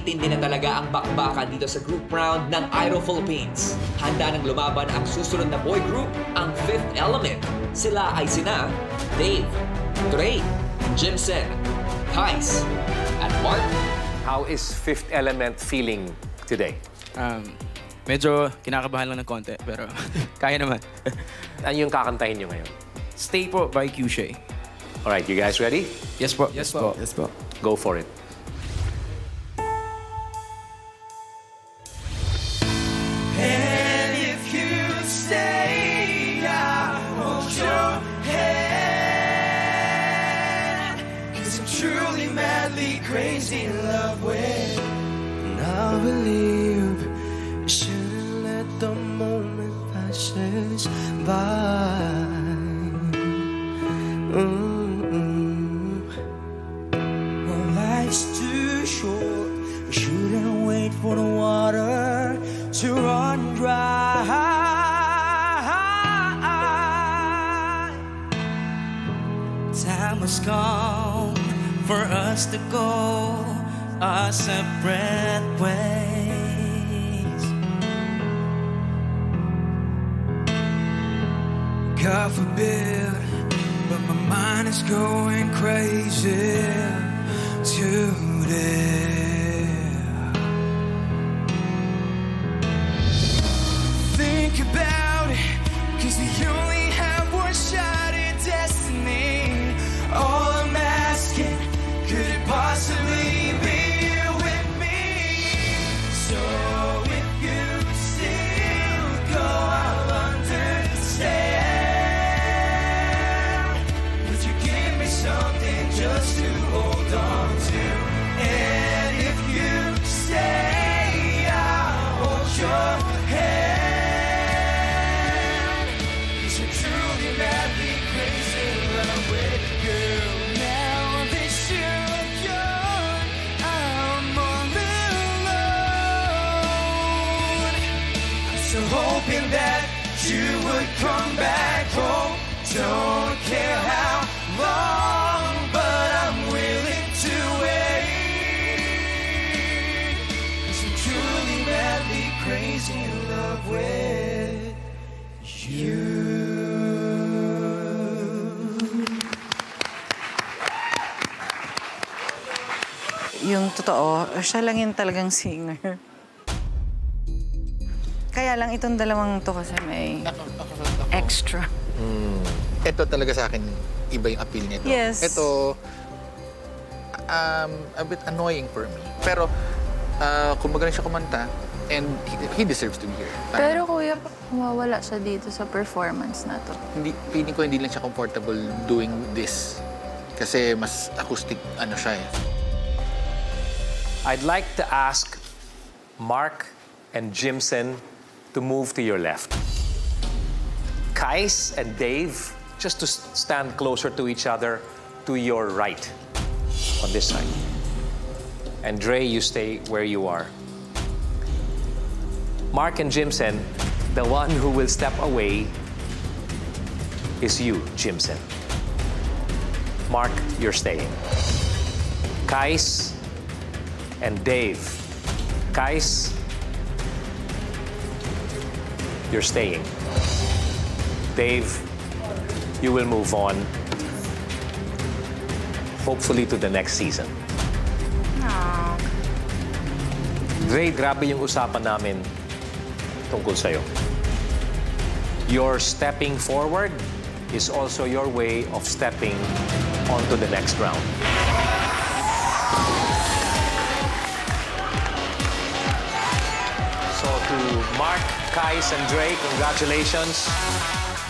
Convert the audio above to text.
Matitindi na talaga ang bakbakan dito sa group round ng Idol Philippines. Handa nang lumaban ang susunod na boy group, ang Fifth Element. Sila ay sina Dave, Dre, Jimson, Kais, at Mark. How is Fifth Element feeling today? Medyo kinakabahan lang ng konti, pero kaya naman. Ano yung kakantahin nyo ngayon? Stay po by Q-Shay. Alright, you guys ready? Yes po. Yes po. Yes po. Go for it. And if you stay, I'll hold your hand. 'Cause I'm truly, madly crazy in love with. And I believe you shouldn't let the moment pass us by. Well, life's too short. We shouldn't wait for the water to run dry. Time has come for us to go our separate ways. God forbid, but my mind is going crazy today. Think about it, 'cause we only have one shot at destiny. All I'm asking, could it possibly be you with me? So if you still go, I'll understand. Would you give me something just to hold on to? And if you stay, I'll hold your hand. Hoping that you would come back home. Don't care how long, but I'm willing to wait. 'Cause I'm truly, madly crazy in love with you. Yung totoo, siya lang yung talagang singer. Kaya lang itong dalawang to kasi may extra. Ito talaga sa akin, iba yung appeal nito. Yes. Ito, a bit annoying for me. Pero, kung magaling siya kumanta, and he deserves to be here. Pero kuya, mawawala siya dito sa performance na to. Feeling ko hindi lang siya comfortable doing this. Kasi mas acoustic ano siya eh. I'd like to ask Mark and Jimson to move to your left. Kais and Dave, just to stand closer to each other to your right, on this side. And Dre, you stay where you are. Mark and Jimson, the one who will step away is you, Jimson. Mark, you're staying. Kais and Dave. Kais, you're staying. Dave, you will move on. Hopefully to the next season. Aww. Dre, grabe yung usapan namin tungkol sa'yo. Your stepping forward is also your way of stepping onto the next round. So to Mark, Kais, and Dre, congratulations.